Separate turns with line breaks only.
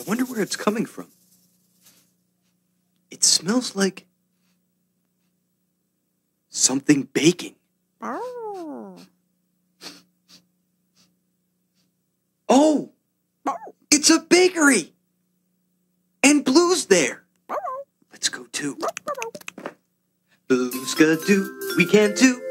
wonder where it's coming from. It smells like something baking. Oh, it's a bakery. And Blue's there. Let's go too. Blue Skidoo, we can do